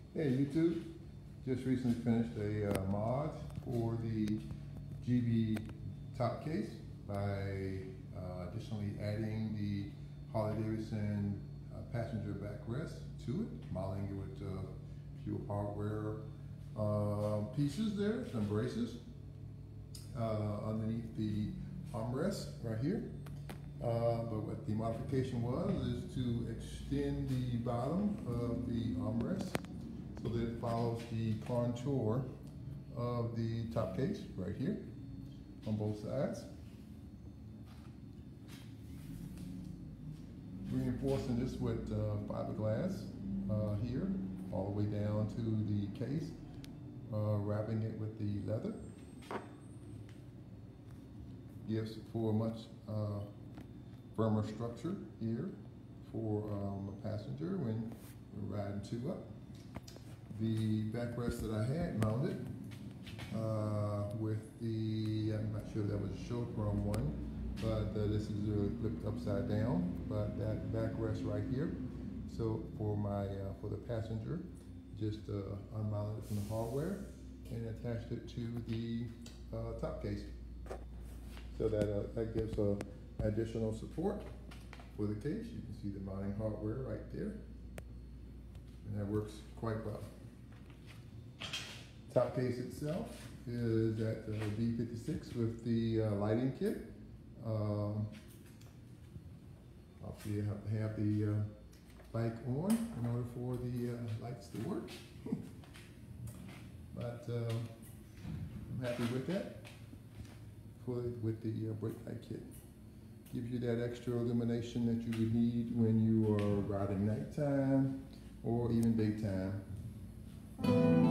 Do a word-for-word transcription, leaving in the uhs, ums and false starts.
Hey YouTube, just recently finished a uh, mod for the G V Topcase by uh, additionally adding the Harley-Davidson uh, passenger backrest to it, modeling it with uh, few hardware uh, pieces there, some braces uh, underneath the armrest right here. Uh, but what the modification was is to extend the bottom of the armrest so that it follows the contour of the top case right here on both sides. Reinforcing this with uh, fiberglass uh, here all the way down to the case, uh, wrapping it with the leather. Gives for a much uh, firmer structure here for um, a passenger when we're riding two up. The backrest that I had mounted uh, with the, I'm not sure that was a show chrome one, but uh, this is really flipped upside down, but that backrest right here. So for my, uh, for the passenger, just uh, unmounted it from the hardware and attached it to the uh, top case. So that, uh, that gives uh, additional support for the case. You can see the mounting hardware right there, and that works quite well. Top case itself is at uh, V fifty-six with the uh, lighting kit. Um, obviously you have to have the uh, bike on in order for the uh, lights to work. But uh, I'm happy with that. For, with the uh, brake light kit. Gives you that extra illumination that you would need when you are riding nighttime or even daytime.